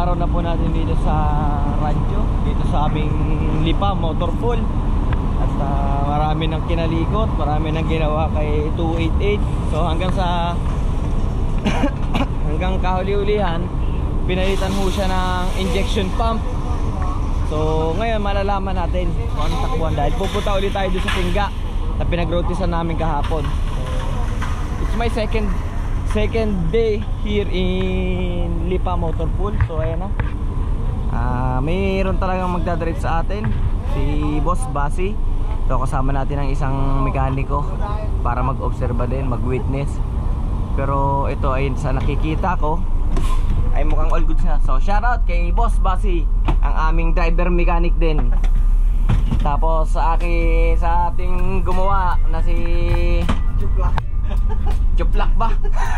araw na po natin dito sa rancho, dito sa aming Lipa Motor Pool. At marami nang kinalikot, marami nang ginawa kay 288. So hanggang sa hanggang kahuli-ulihan, pinalitan ho siya ng injection pump. So ngayon malalaman natin kung anong takbuhan, dahil pupunta ulit tayo doon sa Tingga na pinag-rotisan namin kahapon. It's my second day here in Lipa Motor Pool. So ayan na, mayroon talagang magdadiretso sa atin, si Boss Basi. So kasama natin ang isang mekaniko para mag-obserba din, mag-witness. Pero ito ay sa nakikita ko ay mukhang all good na. So shoutout kay Boss Basi, ang aming driver mechanic din. Tapos sa ating gumawa na si Chuplak ba?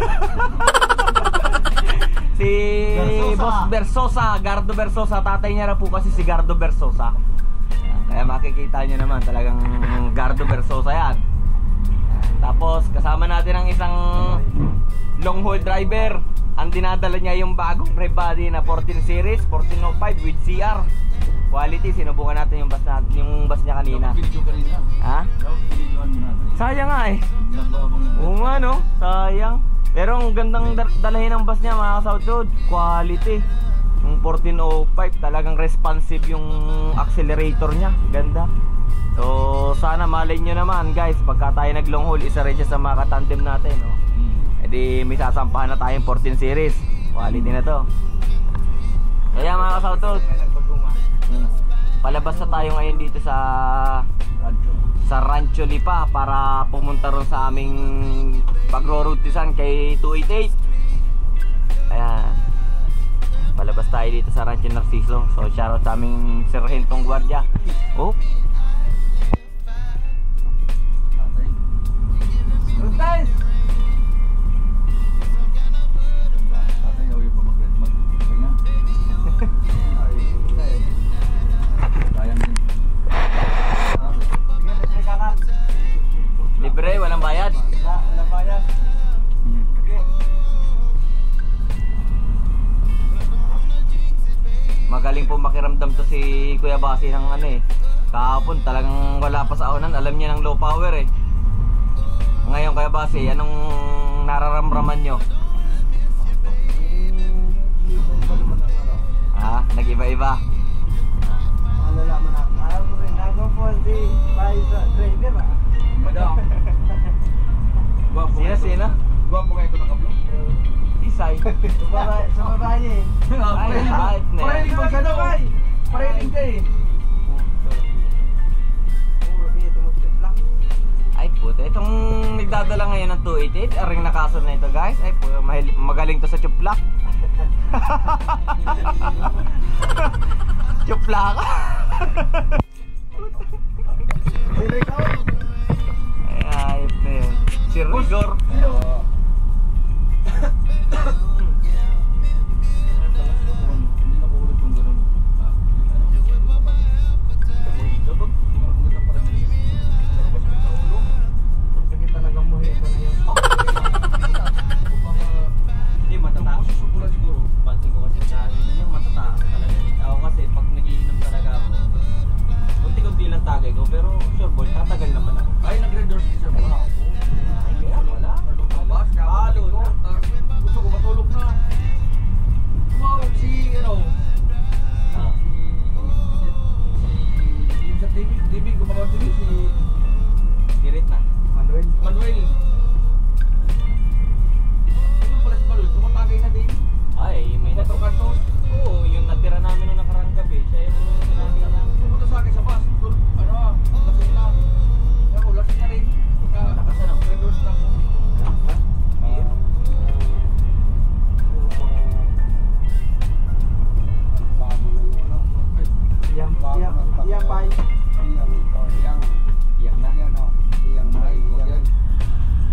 Si Boss Bersosa, Gardo Bersosa. Tatay niya na po kasi si Gardo Bersosa. Kaya makikita nyo naman talagang Gardo Bersosa yan. Tapos kasama natin ang isang long haul driver. Ang dinadala niya yung bagong rev body na 14 series 1405 with CR quality. Sinubukan natin yung bus niya kanina. Ha? Sayang nga eh. Oo nga no, sayang. Pero ang gandang dalahin ng bus niya mga South Road, quality. Yung 1405 talagang responsive yung accelerator niya, ganda. So sana malay nyo naman guys, pagka tayo nag long haul, isa rin siya sa mga katandem natin no? Edi may sasampahan na tayong 14 series, quality na to. Kaya mga South Road, palabas na tayo ngayon dito sa Rancho Lipa para pumunta ron sa aming pagro-routisan kay 288. Ayan, palabas tayo dito sa Rancho Narciso. So shoutout sa aming Serhentong Guardia. Oh, guys, libre, walang bayad. Walang bayad. Okay. Magaling po makiramdam to si Kuya Basi ng ano eh. Kahapon talagang wala pa sa aunan, alam niya ng low power eh. Ngayon Kuya Basi, anong nararamdaman nyo? Ha? Nag-iba-iba? Malalaman natin. Alam mo rin, nagpo si Paisa Trader ah. Madam. Sino? Gwapo kayo ko naka-vlog. Isay. Sa babae. Ay, kahit na. Pareling pag ano kay. Pareling kay. Ay puto, itong nagdadala ngayon ng 288, aring nakaso na ito guys. Ay puto, magaling to sa chuplak. Chuplak. Ay ayop na yun. Si Rigor. Pero sure boy, tatagal naman ako. Ay, nag-redor siya ba ako? Ay, kaya wala. Halo na. Gusto ko matulog na. Tumawag si, ano, yung sa TV, gumagawa TV, si Kirit na. Manuel. Yung pala si Manuel, tumatagay na din. Ay, may Patro kantos. Oo, yung natira namin nung nakarang gabi, siya yung sinabi niya. Pumunta sa akin sa bus. Lasing na. Ako, lasing na rin. Nakasan ako. Redors na ako. Iyak na.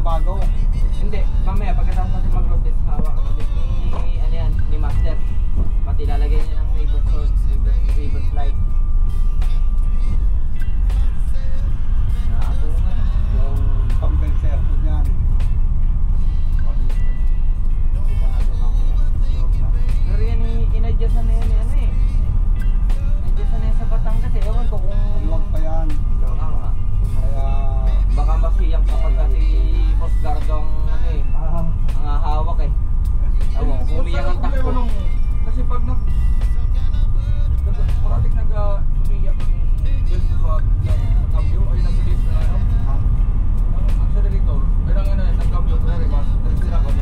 bago. Hindi, mamaya pagkatapos natin mag-road test, hawak ka ulit ni, ano yan, ni Master. Pati lalagay niya ng reverse hold, reverse light. Yung compenser ko niyan. Pero yan, in-adjust na yan, ano eh. In-adjust na yan sa Batangas eh. Ewan ko kung... Iwag pa yan. Oo nga. Kaya... Baka masiyang kapag kasi Boss Gardo ang ano eh, ang hawak eh. Ewan, humiyang ang takbo. Kasi pag parating umiyak ang belt pag yung cambio ay nag-release na ano. Ang accelerator, ay nag-cambio kaya rin, sila ko.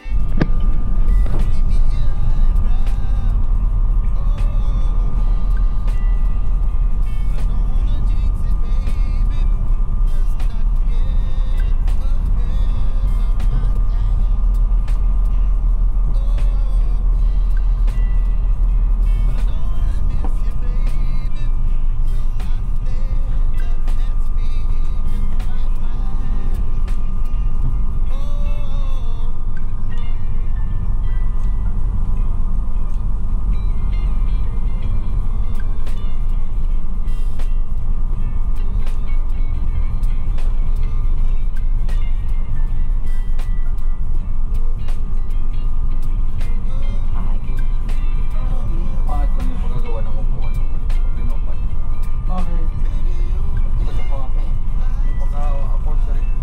Bakit ko yung magagawa ng upuan? Pinopan. Bakit? Di ba siya pa yung pagka-afford sa rin?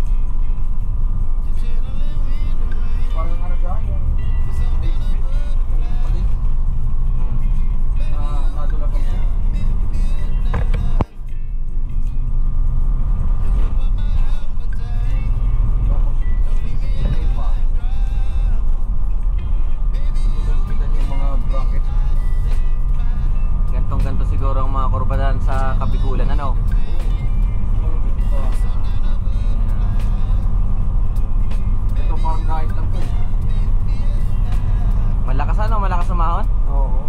Parang ano siya, yung palit na nadula pa siya. Tapos, hindi pa. Tulagpitan yung mga bracket. Gantong-ganto siguro ang mga kurbadahan sa Kabigulan, ano? Malupit pa. Ito parang kahit lang po. Malakas ano? Malakas umahon? Oo.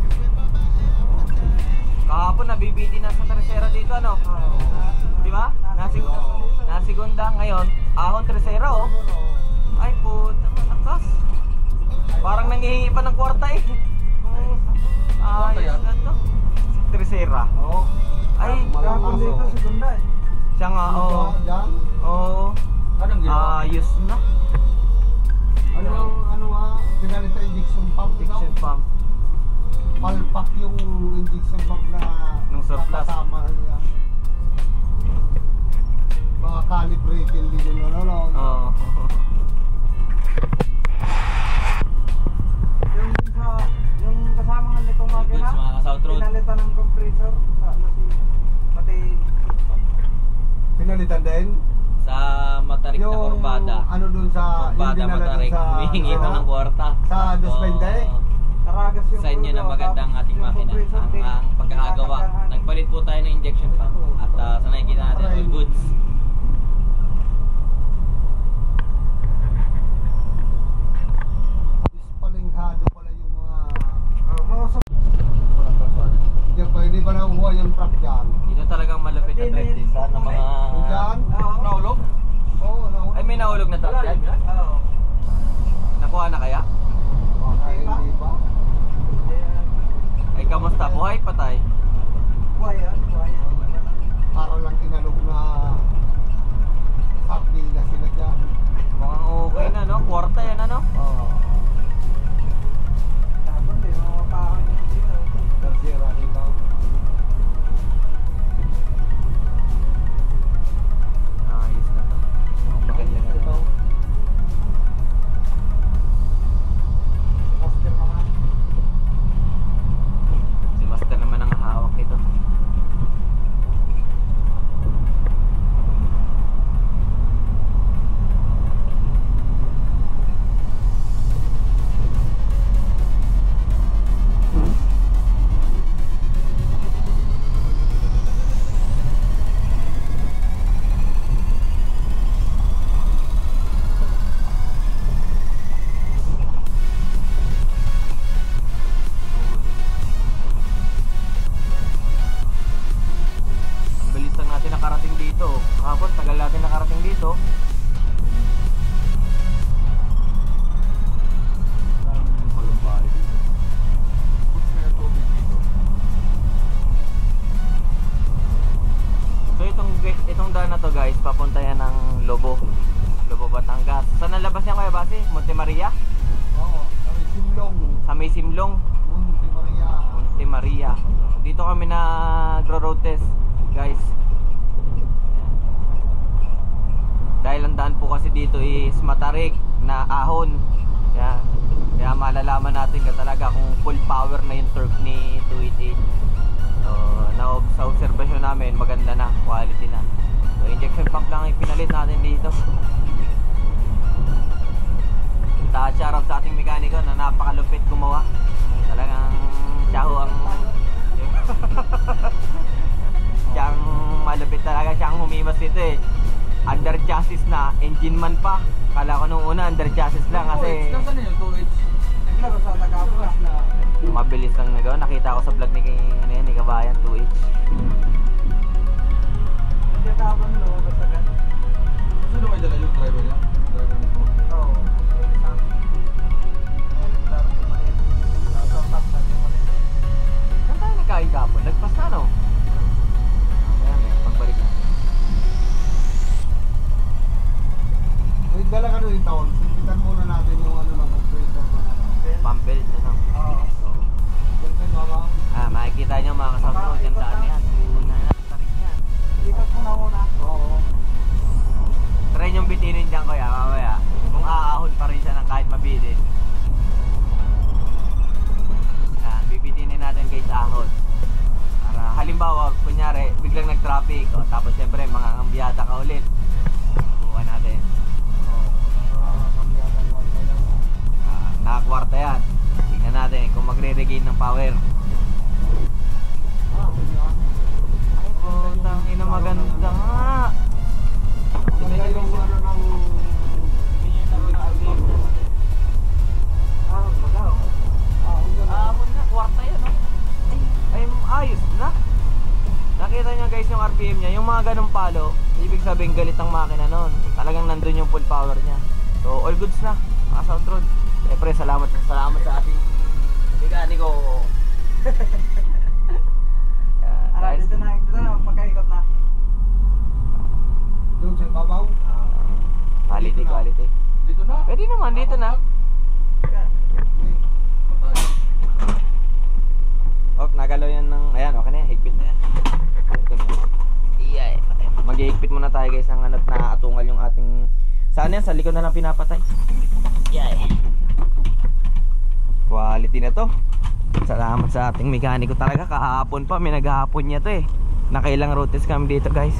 Kahapon nabibiti na sa tercera dito, ano? Di ba? Nasigunda ngayon. Ahon tercera, oh. Ay puta, malakas. Parang nangihingi pa ng kwarta eh. Ayos na to. Tercera. Oo. Ay, Kahapon dito si Gunda eh. siya nga, oo. Diyan. Oo. Anong ginawa? Ayos na. Ano nga, pinalita injection pump. Fiction pump. Palpak yung injection pump na Nung surplus. nakasama niya. Mga calibrated din yun, ano. Oo. Yung kasama nga nitong Goods, mga ka-South Road. pinalitan ng compressor sa pati pinalitan din Sa Matarik na kurbada. ano dun sa Kurbada dinala dun Matarik. Humihingi pa ng kwarta. sa 220 Oo. Taragas yung Sa inyo na ulo, maganda ang tapos ating yung makina. compressor Ang, din, ang pagkakagawa. tinatagahan. Nagpalit po tayo ng injection pump. At sa nakikita natin, all goods. Ispalinghado pala yung mga Mga sa... hindi pa nakuha yung truck dyan. Dito talagang malapit na trend din sa ng mga... Yung dyan? Naulog? Oo, nakuha. Ay, may nahulog na truck yan? Oo. Nakuha na kaya? Ay, hindi pa. Ay, kamusta? Buhay patay? Buhaya. Para lang inalog na sabi na sila dyan. Mukhang okay na, no? Kwarta yan, ano? Oo. Tapos din, mga pakang yung dito. Tercera dito. Ayos na to. Maganda na Ito. to. Master naman. Si Master naman ang hawak nito. Ang bilis lang natin nakarating dito. Kahapon, tagal natin nakarating dito. papunta yan ng Lobo, Batangas. Saan ang labas niya, Kuya Basi? Monte Maria? Oo, kami Simlong. Sa may Simlong, Monte Maria. Monte Maria. Dito kami nagro-road test, guys. Dahil ang daan po kasi dito is matarik na ahon. Kaya malalaman natin ka talaga kung full power na yung torque ni 288. So, sa obserbasyon namin, maganda na, quality na. So, injection pump lang yung pinalit natin dito. Shoutout sa ating mekaniko na napakalupit gumawa. Talagang siya ho ang siyang malupit talaga, siyang humimas dito eh. Under chassis na, engine man pa. Kala ko nung una under chassis lang kasi Nasaan na yung 2H? Naglaro sa Tagapulas na. mabilis lang nagawa. Nakita ko sa vlog ni Kabayan 2H. Hindi tapon lo, basta gan. Gusto na may dala yung driver niya? Driver mismo? Oo. Isang. Naglaro ko man yan. Sa top na din mo din. Saan tayo nagkain kapon? Nagpas na no? Ayan, pagbalik na. Wait, dala ka doon yung taon. Sipitan muna natin yung ano ng operator na Pump belt ano? Oo. Siyempre mama. Makikita nyo mga kasama dyan daan yan. Una na, tarik yan. Ikat mo na muna. Oo. Try nyong bitinin dyan kuya, mamaya. Kung aahon pa rin siya ng kahit mabilis. Bibitinin natin guys ahon. Para halimbawa, kunyari, biglang nag-traffic. Tapos syempre, mga ambiyada ka ulit. Buka natin. Nakakwarta yan. Tingnan natin kung magre-regain ng power. Ay po, tangina maganda nga. Maganda yung ano ng magaw. Ahon na, kwarta yan no? Ay, ayos na. Nakita nyo guys yung RPM niya. Yung mga ganong palo, ibig sabihin galit ang makina nun. Talagang nandun yung full power niya. So all goods na, mga South Road. Siyempre, salamat sa ating mekaniko. Dito na, magkaikot na. Doon sa babaw. Quality. Dito na? Pwede naman, dito na. Oh, nagalaw yan ng, ayan, okay na yan, higpit na yan. Ito na. Iyay, patay. Mag-higpit muna tayo guys ng hanap na atungal yung ating, saan yan? Sa likod na lang pinapatay. Iyay. Quality na to. Salamat sa ating mekaniko talaga. Kahapon pa, may naghahapon niya to eh. Nakailang road test kami dito guys.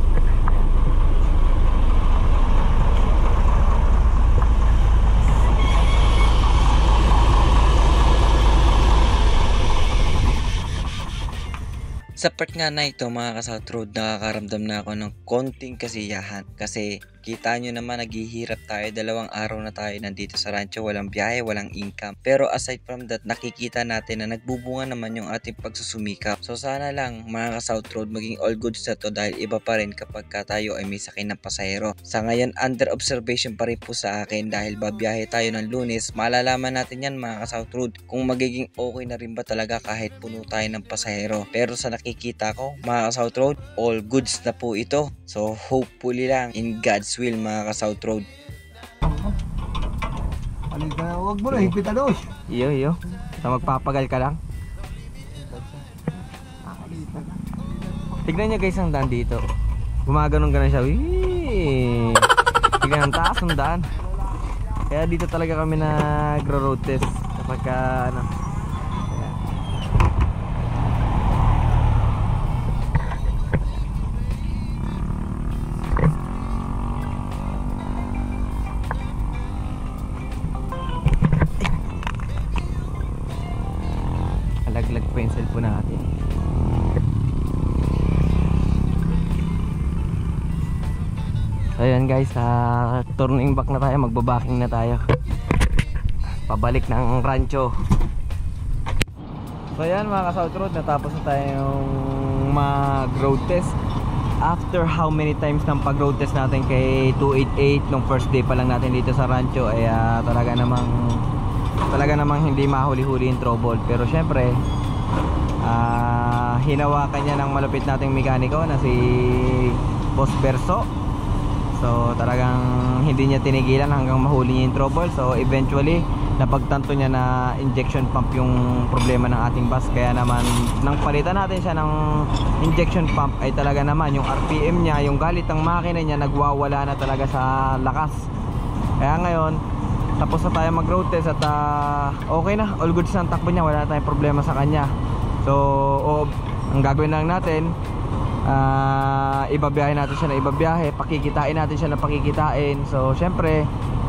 Sa part nga na ito mga ka-South Road, nakakaramdam na ako ng konting kasiyahan kasi kita nyo naman naghihirap tayo, 2 araw na tayo nandito sa rancho, walang biyahe, walang income. Pero aside from that, nakikita natin na nagbubunga naman yung ating pagsusumikap. So sana lang mga ka-South Road, maging all goods na to dahil iba pa rin kapag tayo ay may sakay ng pasahero. Sa ngayon, under observation pa rin po sa akin dahil babiyahe tayo ng Lunes. Malalaman natin yan mga ka-South Road kung magiging okay na rin ba talaga kahit puno tayo ng pasahero. Pero sa nakikita ko mga ka-South Road, all goods na po ito. So hopefully lang in God's will mga ka-South Road. Huwag mo na, higpit na doon. Iyo. So magpapagal ka lang. Tignan nyo guys ang daan dito. Gumaganon-ganon siya. Wee! Tignan ang taas ng daan. Kaya dito talaga kami nagro-road test kapag ano. Alaglag pa yung cellphone natin. So ayan guys, turning back na tayo, magbabaking na tayo pabalik ng rancho. So ayan mga ka-South Road, natapos na tayong mag road test. After how many times ng pag road test natin kay 288 nung first day pa lang natin dito sa rancho, ay talaga namang hindi mahuli-huli yung trouble. Pero syempre hinawakan niya ng malupit nating mekaniko na si Boss Berso. So talagang hindi niya tinigilan hanggang mahuli niya yung trouble. So eventually napagtanto niya na injection pump yung problema ng ating bus. Kaya naman nang palitan natin siya ng injection pump ay talaga naman yung RPM niya, yung galit ng makina niya nagwawala na talaga sa lakas. Kaya ngayon tapos na tayo mag road test at okay na, all goods na ang takbo niya, wala na tayong problema sa kanya. So ang gagawin lang natin, ibabiyahe natin siya na ibabiyahe, pakikitain natin siya na pakikitain. So syempre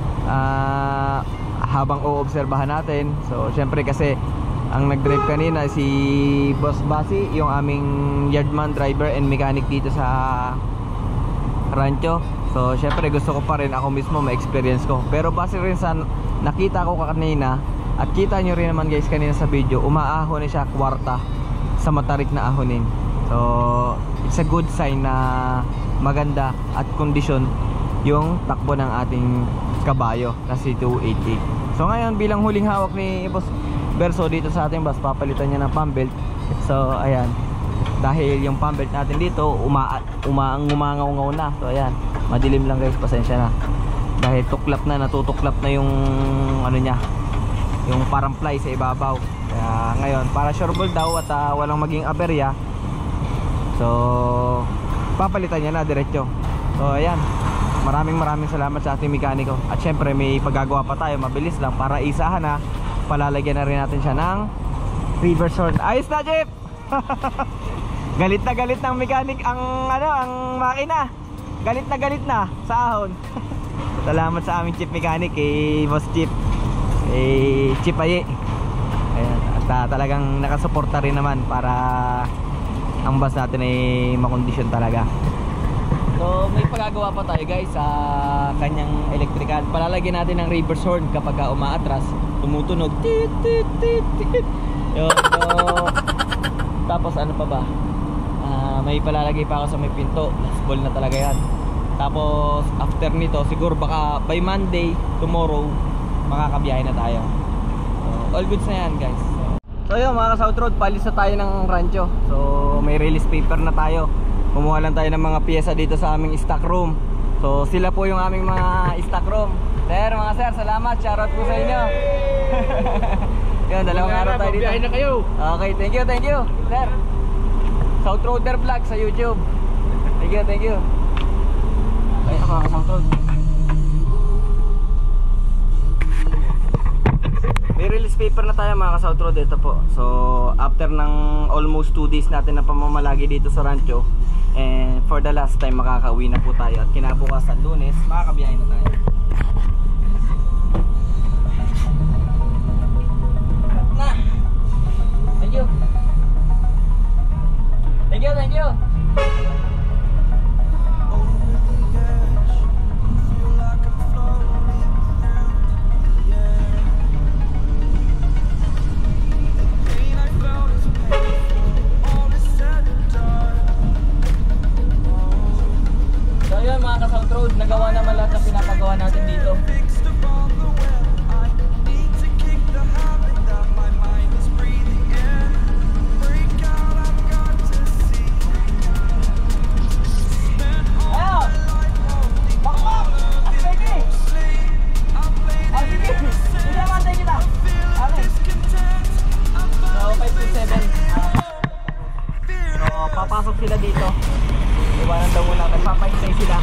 habang oobserbahan natin, so syempre kasi ang nag-drive kanina si Boss Basi, yung aming yardman, driver and mechanic dito sa rancho. So syempre gusto ko pa rin ako mismo ma-experience ko. Pero base rin sa nakita ko kanina, at kita nyo rin naman guys kanina sa video, umaahon na siya kwarta sa matarik na ahonin. So it's a good sign na maganda at kondisyon yung takbo ng ating kabayo na C288. So ngayon bilang huling hawak ni Boss Berso dito sa ating bus, papalitan niya ng pump belt. So ayan, dahil yung pump belt natin dito umangaw-ngaw na. So ayan, madilim lang guys, pasensya na. Dahil tuklap na, natutuklap na yung ano niya, yung parang fly sa ibabaw. Kaya ngayon, para sureball daw at walang maging aberya, so papalitan niya na diretso. So ayan, maraming salamat sa ating mekaniko. At syempre may paggagawa pa tayo, mabilis lang para isahan na. Palalagyan na rin natin siya ng reverse horn. Ayos na, Jeep! Galit na galit ng mechanic ang makina. Galit na sa ahon. Salamat sa aming chief mechanic, kay Boss Chip, Chip Aye. Ayan, at talagang nakasuporta rin naman para ang bus natin ay makondisyon talaga. So may pagagawa pa tayo guys sa kanyang electrical. Palalagyan natin ng reverse horn kapag umaatras, tumutunog tit tit tit tit. Yun, so tapos ano pa ba, may palalagay pa ako sa may pinto. Last ball na talaga yan. Tapos after nito siguro baka by Monday, tomorrow, makakabiyahe na tayo. So all goods na yan guys. So yun mga ka-South Road, palis na tayo ng rancho. So may release paper na tayo. Kumuha lang tayo ng mga piyesa dito sa aming stock room. So sila po yung aming mga stock room. Sir, mga sir, salamat. Shoutout po sa inyo. Yun, dalawang araw tayo dito. Biyahe na kayo. Okay, thank you sir. South Roader Vlog sa YouTube. Thank you. Ay, ako mga South Road. May release paper na tayo mga ka-South Road. Ito po. So after ng almost 2 days natin na pamamalagi dito sa rancho, and for the last time makakauwi na po tayo. At kinabukasan Lunes, makakabiyahe na tayo. Na! Thank you. So yun mga ka-South Road, nagawa naman lahat ng pinapagawa natin dito. Papasok sila dito. Iwanan daw muna, nagpapahintay sila.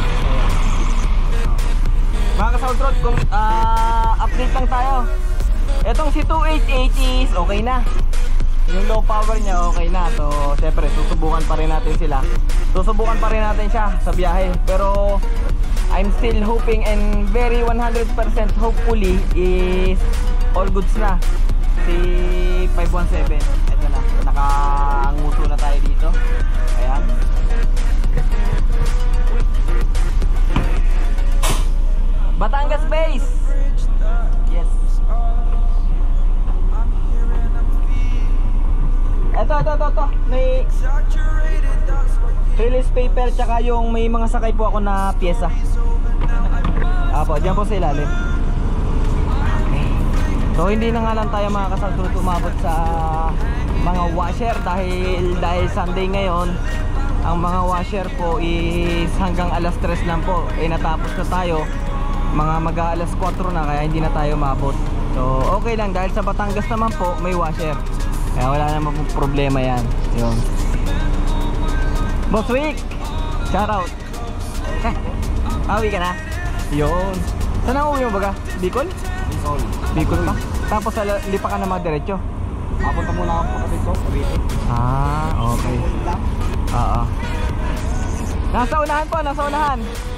Mga ka-South Road, kung update lang tayo. Etong si 288 is okay na. Yung low power niya okay na. So syempre susubukan pa rin natin sila. Susubukan pa rin natin siya sa biyahe. Pero I'm still hoping and very 100% hopefully is all goods na. Si 517, ito na, nakanguso na tayo dito. Ayan. Batangas base. Yes. Ito. May release paper tsaka yung may mga sakay po ako na pyesa. Apo, diyan po sa ilalim. So hindi na nga lang tayo mga ka-South Road umabot sa mga washer dahil Sunday ngayon. ang mga washer po is hanggang alas 3 lang po. Natapos na tayo, mga mag-aalas 4 na, kaya hindi na tayo maabot. So okay lang, dahil sa Batangas naman po may washer, kaya wala naman po problema yan. Yun. Boss Wick, shout out. Awi ka na? Yun. Saan ang uwi mo baga? Bicol? Bicol pa? Tapos lipa ka na mga diretso? Papunta muna ako kapatid ko, Cavite. Okay. Oo. Nasa unahan po, nasa unahan.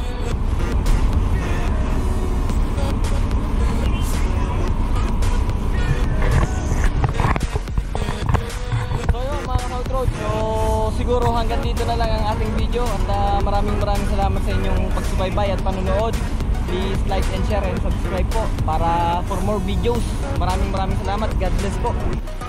So yun mga South Road, so siguro hanggang dito na lang ang ating video. At maraming salamat sa inyong pagsubaybay at panonood. Please like and share and subscribe po para for more videos. Maraming salamat. God bless po.